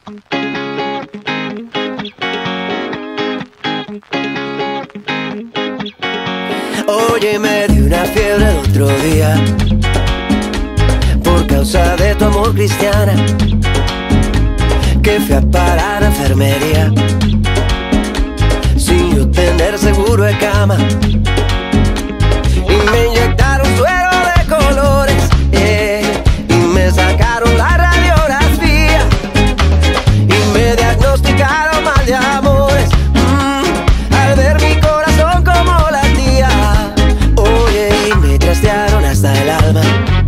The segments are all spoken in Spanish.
Oye, me dio una fiebre el otro día por causa de tu amor, cristiana, que fui a parar a enfermería sin yo tener seguro de cama, y me inyectaron suero de colores, y me sacaron la radiografía y me diagnosticaron mal de amores, al ver mi corazón como latía. Oye, y me trastearon hasta el alma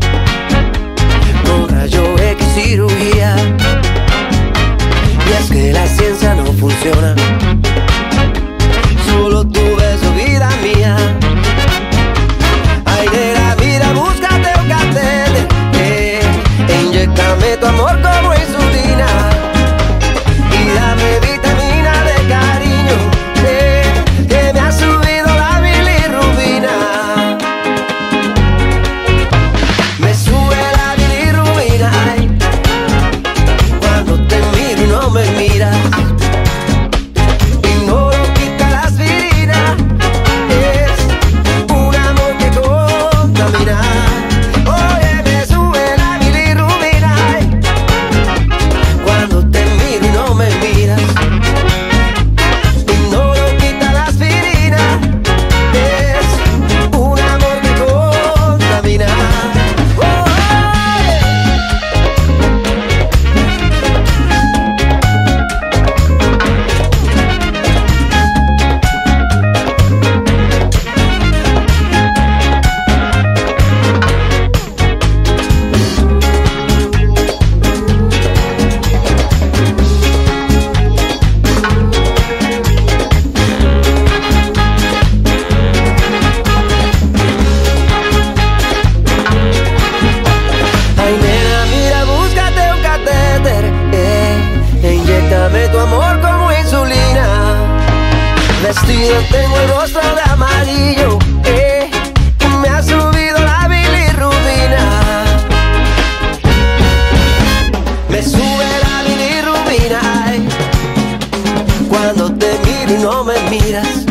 con rayo X cirugía, y es que la ciencia no funciona, solo tu beso, vida mía. Ay, nena, mira, búscate un catéter, inyéctame tu amor como insulina y dame vitamina de cariño, que me ha subido la bilirrubina. Me sube la bilirrubina, ay, cuando te miro y no me miras. Inyéctame tu amor como insulina. Vestido tengo el rostro de amarillo, y me ha subido la bilirrubina. Me sube la bilirrubina, ay, cuando te miro y no me miras.